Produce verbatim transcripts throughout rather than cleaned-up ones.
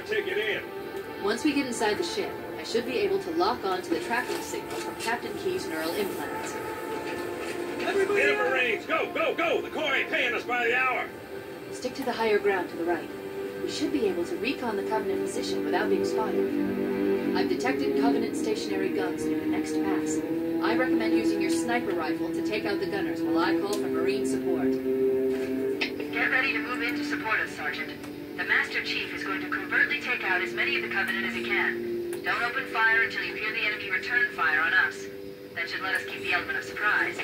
ticket in. Once we get inside the ship, I should be able to lock on to the tracking signal from Captain Key's neural implants. Everybody in Marines! Go, go, go! The Corps ain't paying us by the hour! Stick to the higher ground to the right. We should be able to recon the Covenant position without being spotted. I've detected Covenant stationary guns near the next pass. I recommend using your sniper rifle to take out the gunners while I call for Marine support. Get ready to move in to support us, Sergeant. The Master Chief is going to covertly take out as many of the Covenant as he can. Don't open fire until you hear the enemy return fire on us. That should let us keep the element of surprise.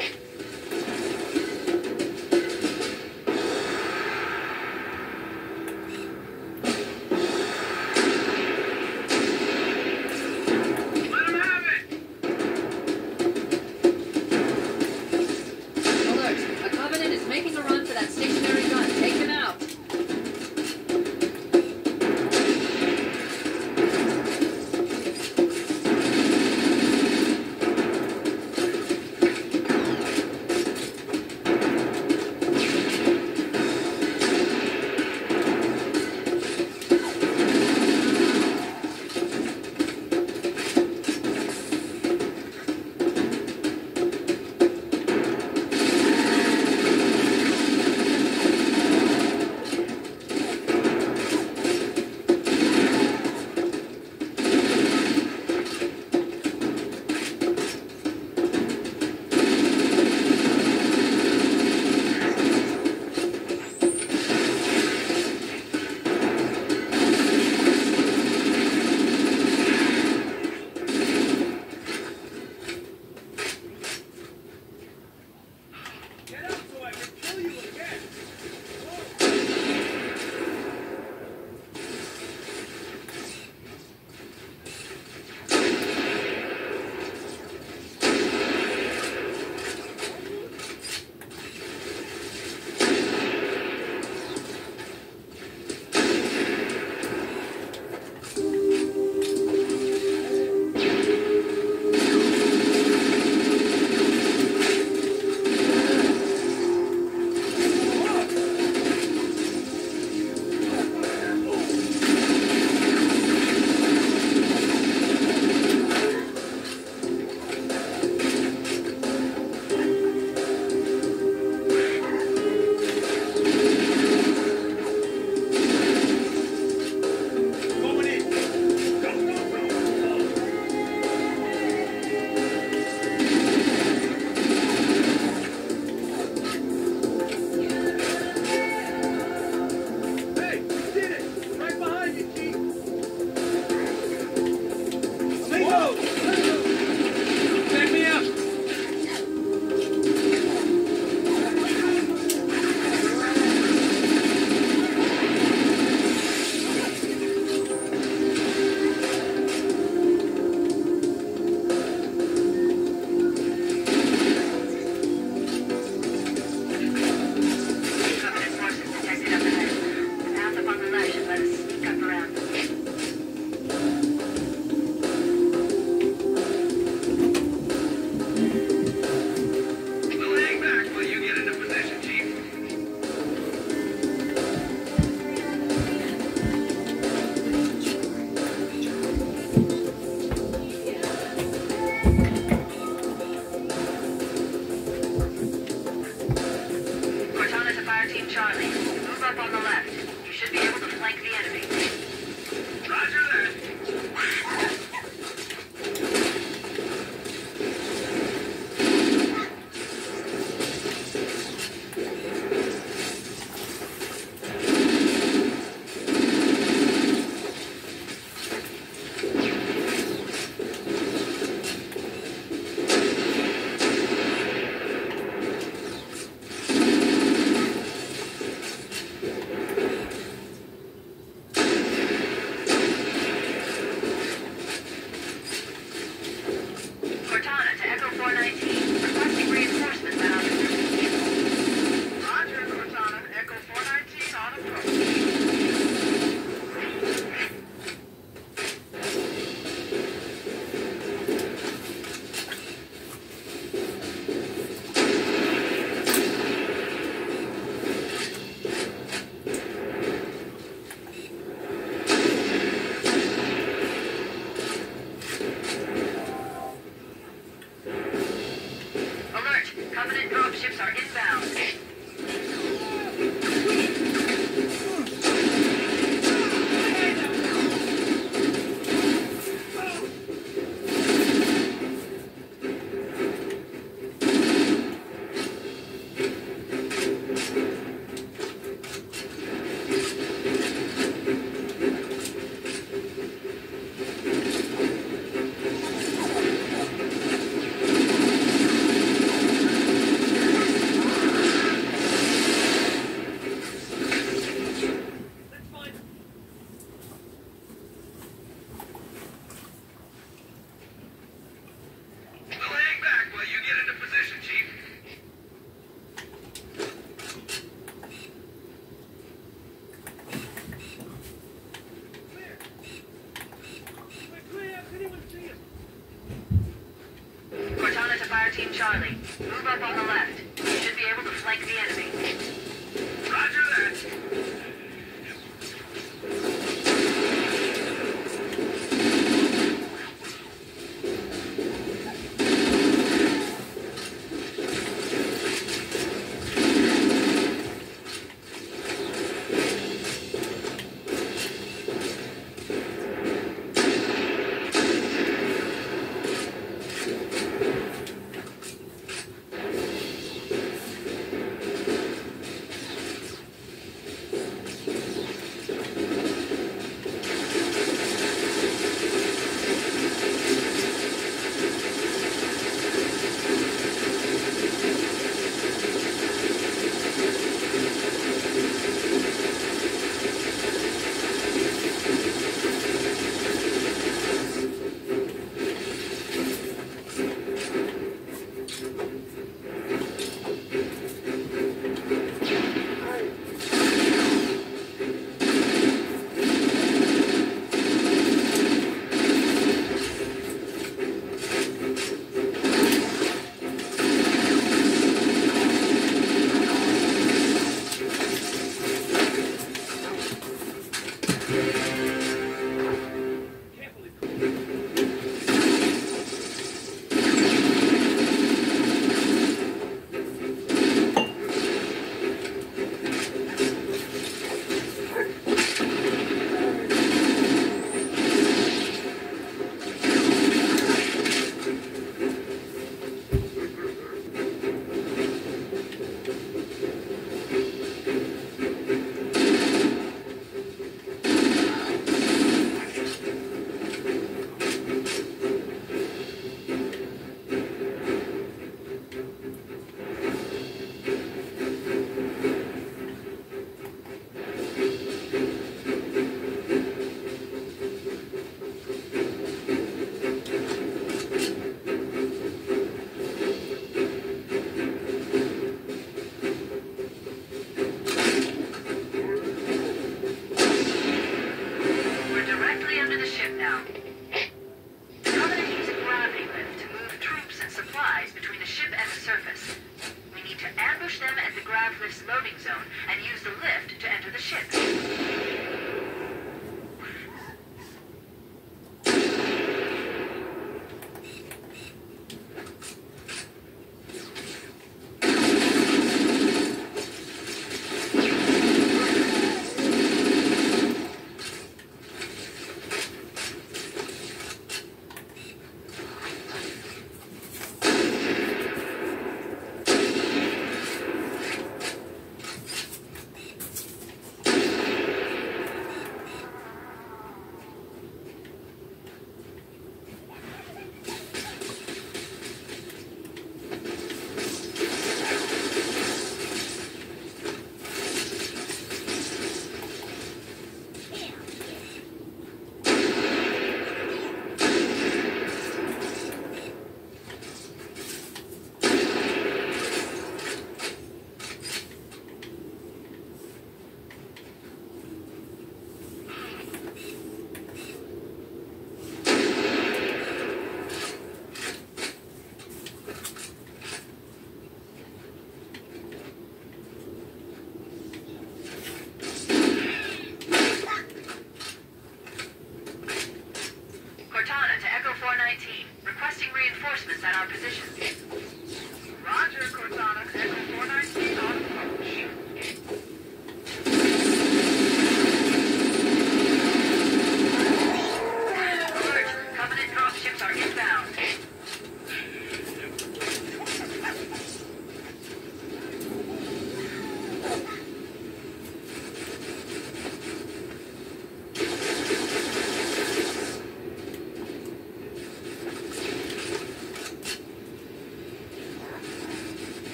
Fire Team Charlie. Move up on the left. You should be able to flank the enemy. Roger that.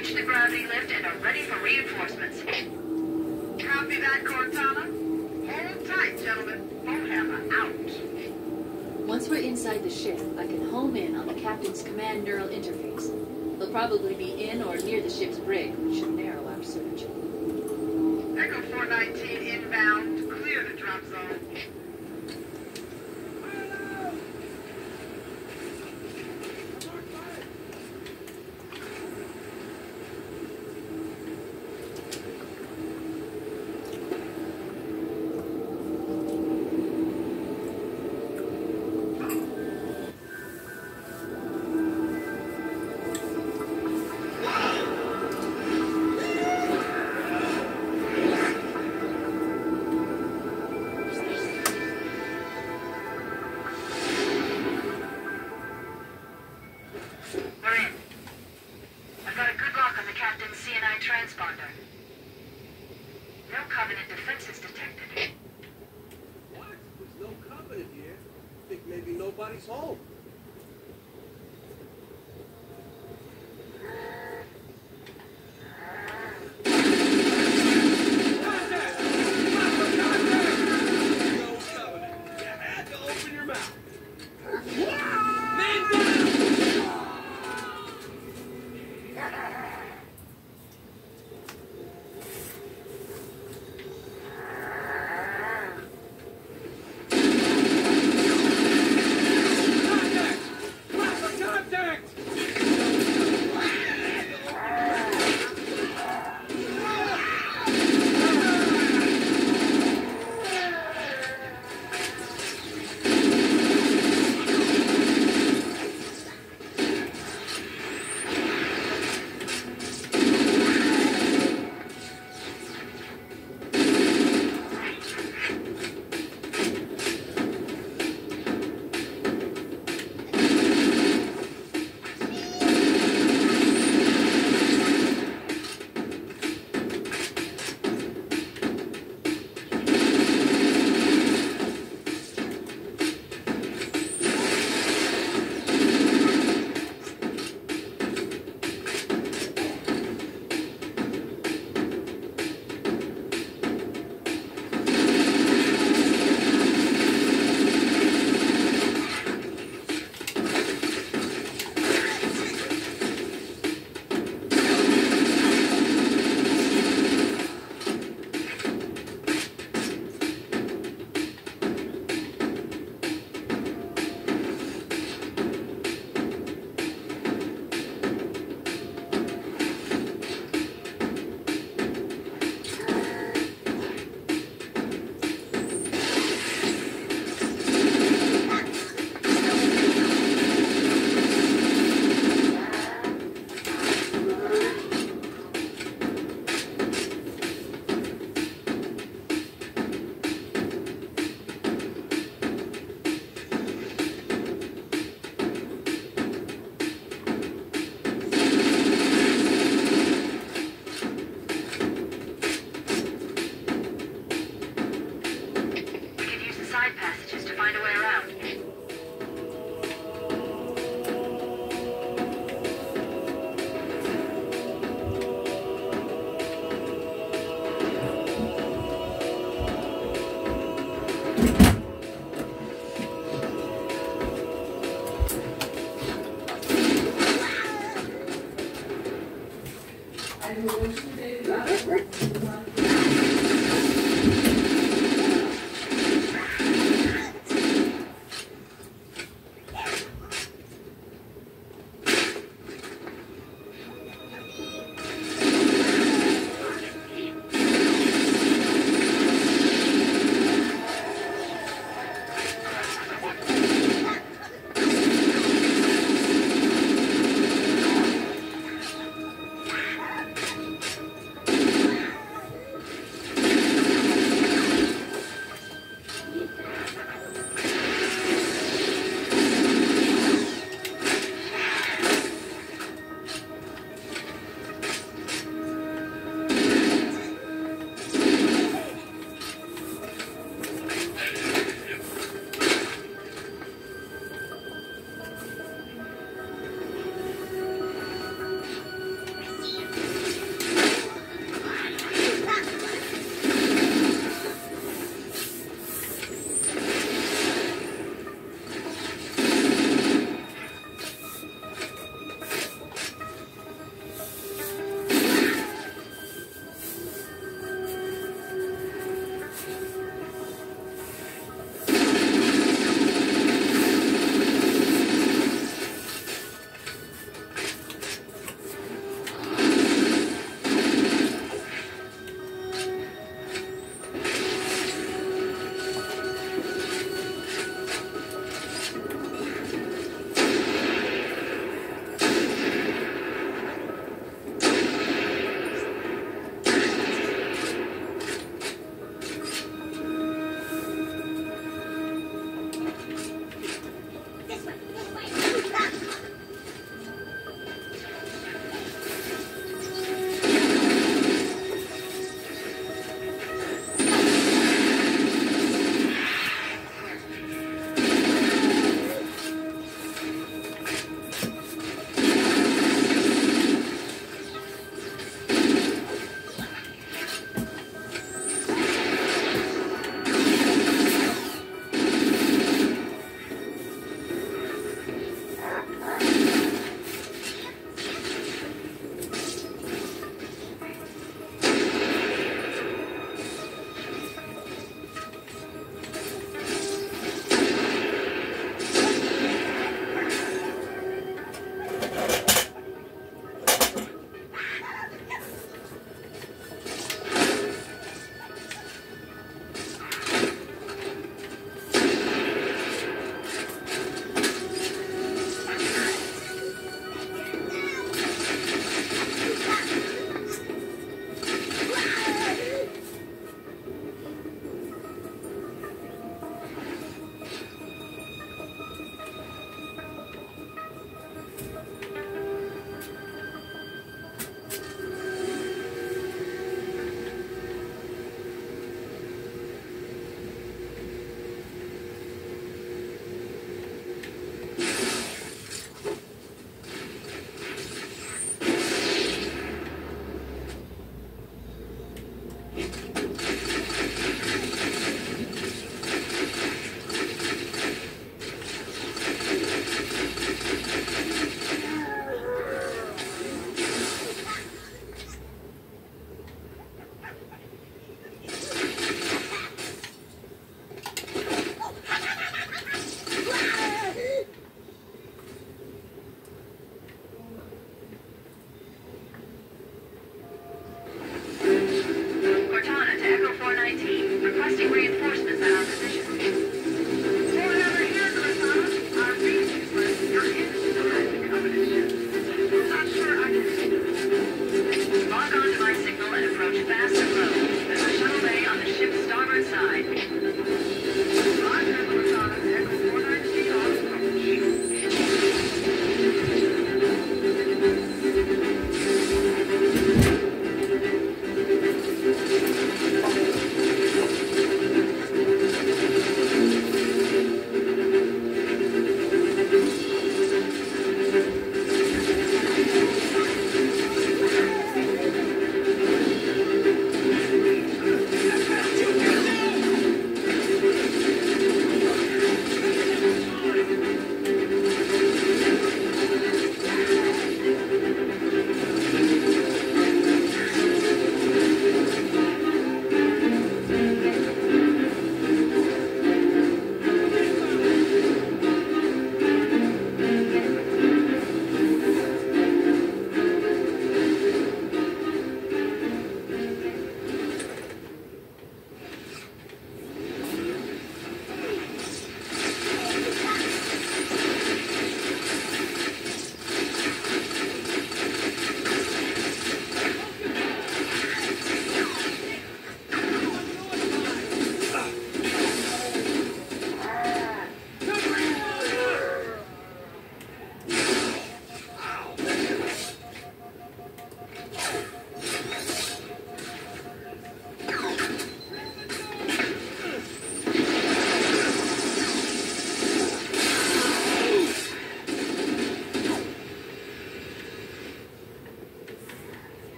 reached the gravity lift and are ready for reinforcements. Copy that, Cortana. Hold tight, gentlemen. Bullhammer out. Once we're inside the ship, I can home in on the captain's command neural interface. They'll probably be in or near the ship's brig, which should narrow our search. Echo four nineteen inbound. Clear the drop zone. Transponder. No Covenant defenses detected. What? There's no Covenant here. I think maybe nobody's home.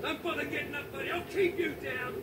Don't bother getting up, buddy. I'll keep you down.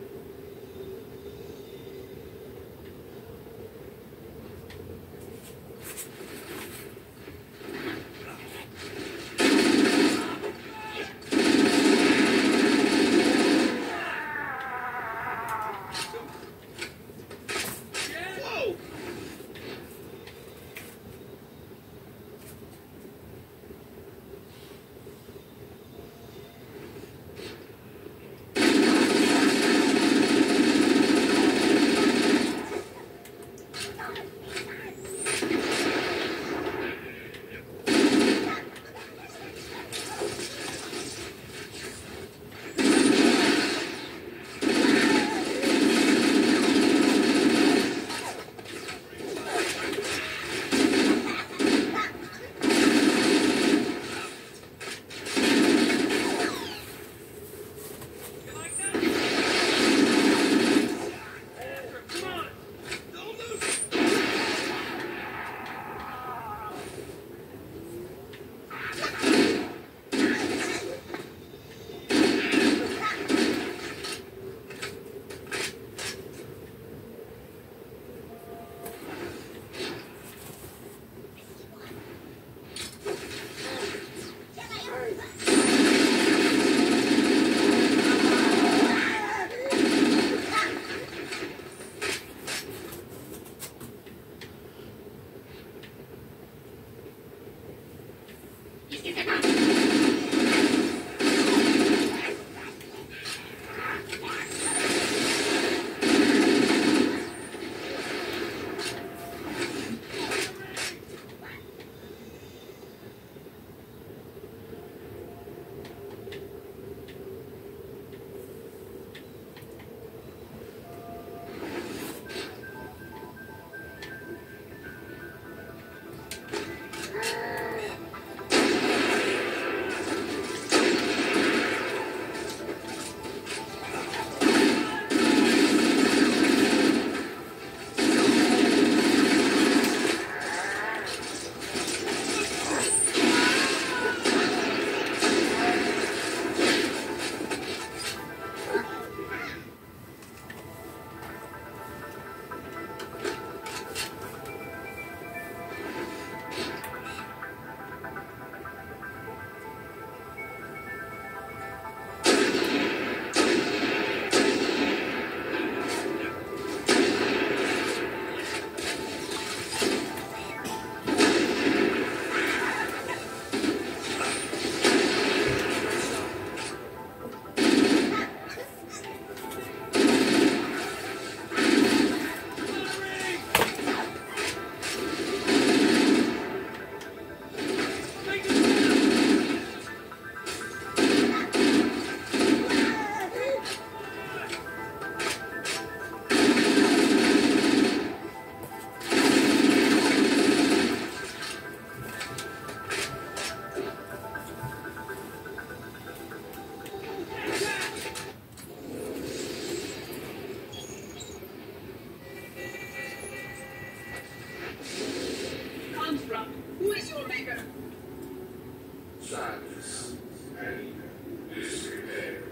sadness, pain, despair.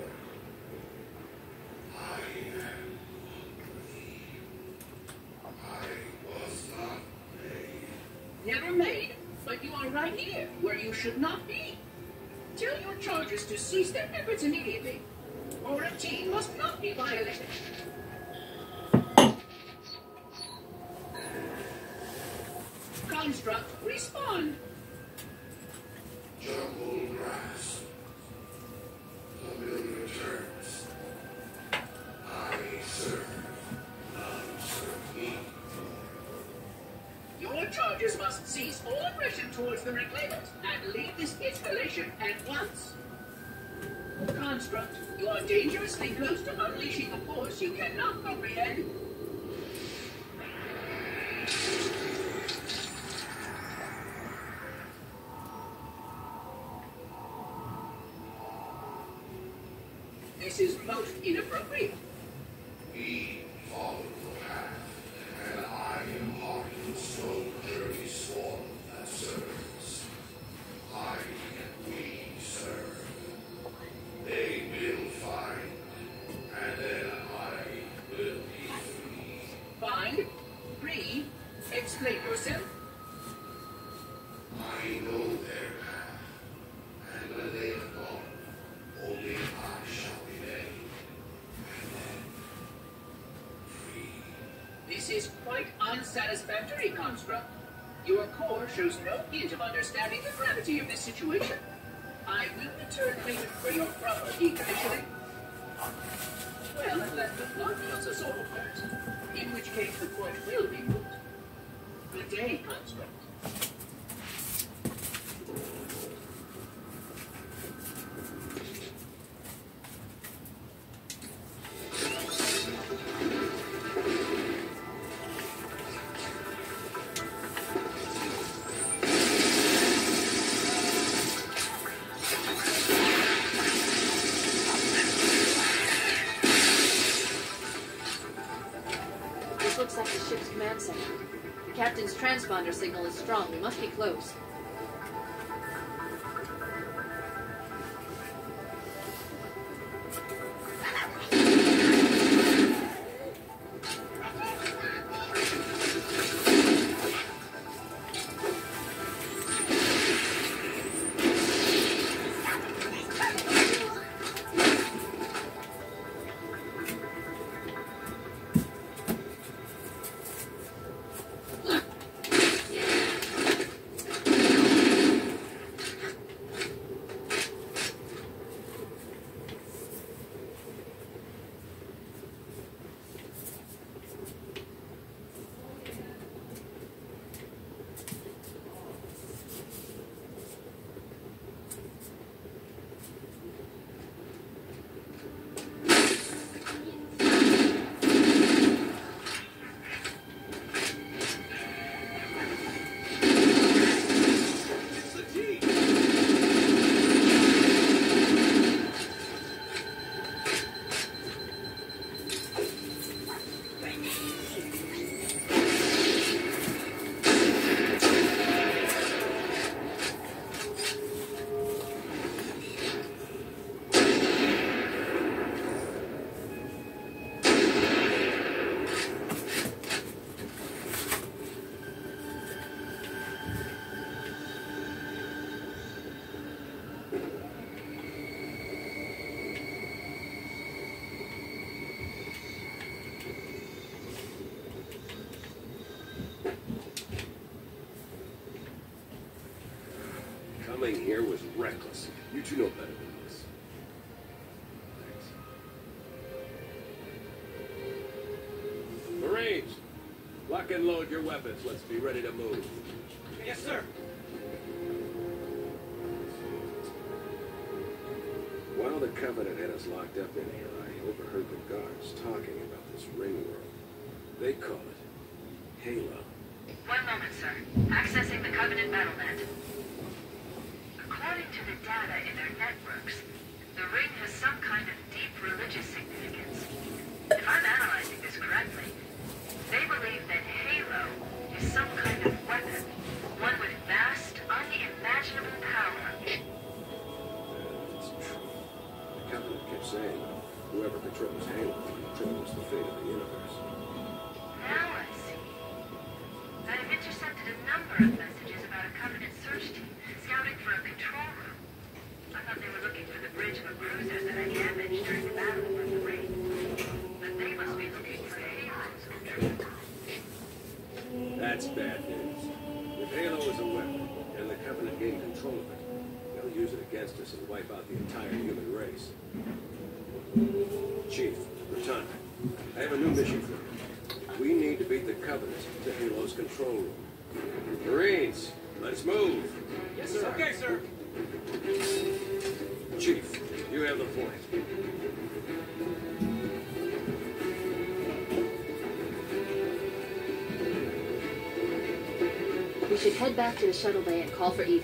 I am hungry. I was not made. Never made, but you are right here, where you should not be. Tell your charges to cease their efforts immediately, or a team must not be violated. Construct, respond. Jungle grass. Familiar terms. I serve. None serve me. Your charges must cease all aggression towards the reclaimant and leave this installation at once. Construct, you are dangerously close to unleashing a force you cannot comprehend. This is most inappropriate. We follow the path, and I am heart and soul dirty swarm that serves. I and we serve. They This is quite unsatisfactory, Construct. Your core shows no hint of understanding the gravity of this situation. I will return payment for your proper decommissioning. Well, if that does not cause us all hurt, in which case the point will be moot. Good day, Construct. Looks like the ship's command center. The captain's transponder signal is strong. We must be close. Coming here was reckless. You two know better than this. Thanks. Marines, lock and load your weapons. Let's be ready to move. Yes, sir. While the Covenant had us locked up in here, I overheard the guards talking about this ring world. They call it Halo. One moment, sir. Accessing the Covenant Battlenet. According to the data in their networks, the ring has some kind of deep religious significance. If I'm analyzing this correctly, they believe that Halo is some kind of weapon, one with vast, unimaginable power. That's true. The Covenant kept saying whoever controls Halo controls the fate of the universe. Now I see. I have intercepted a number of messages about a Covenant search team scouting for a control room. I thought they were looking for the bridge of a cruiser that I damaged during the battle for the ring. But they must be looking for Halo's. That's bad news. If Halo is a weapon, and the Covenant gain control of it, they'll use it against us and wipe out the entire human race. Chief, Ratan, I have a new mission for you. We need to beat the Covenant to Halo's control room. Marines, let's move. Yes, sir. Okay, sir. Chief, you have the point. We should head back to the shuttle bay and call for evac.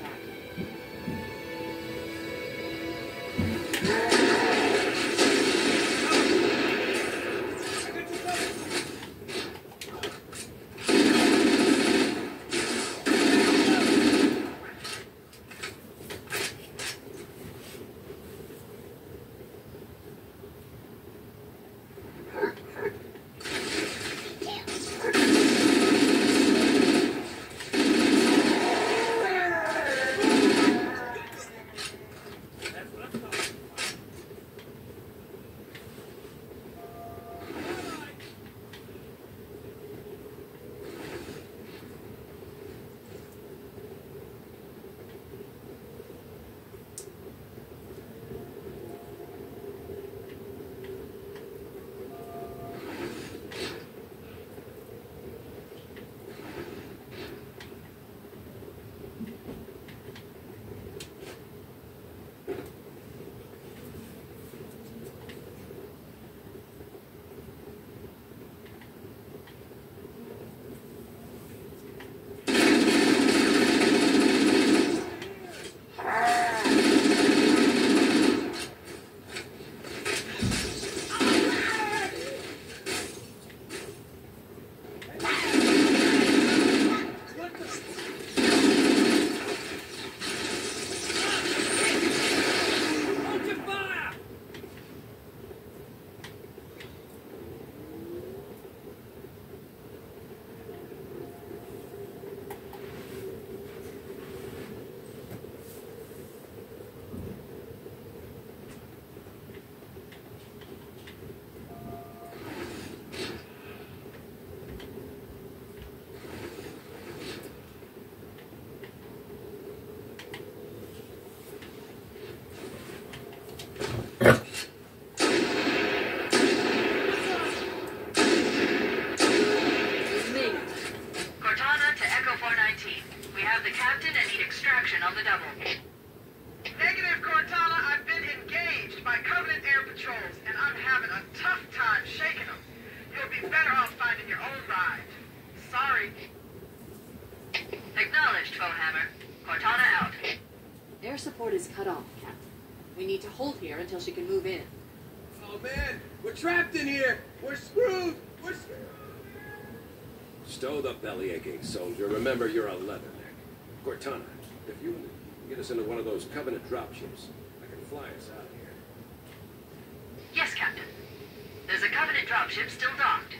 We need to hold here until she can move in. Oh man, we're trapped in here. We're screwed. We're screwed. Stow the bellyaching, soldier. Remember, you're a leatherneck. Cortana, if you get us into one of those Covenant dropships, I can fly us out of here. Yes, Captain. There's a Covenant dropship still docked.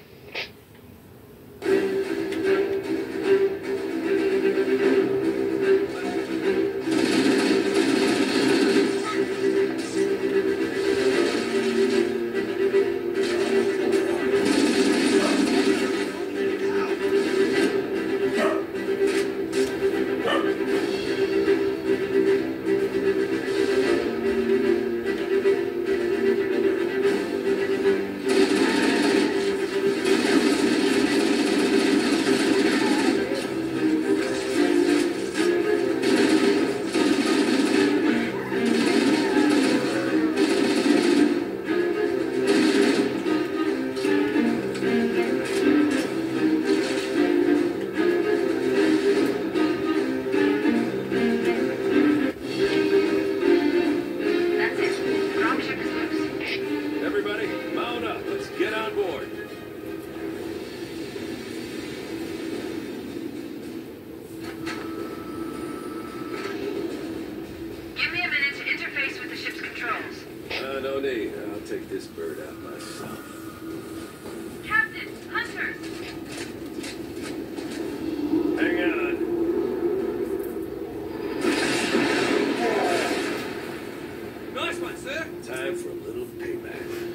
Take this bird out myself. Captain, Hunter! Hang on. Nice one, sir. Time for a little payback.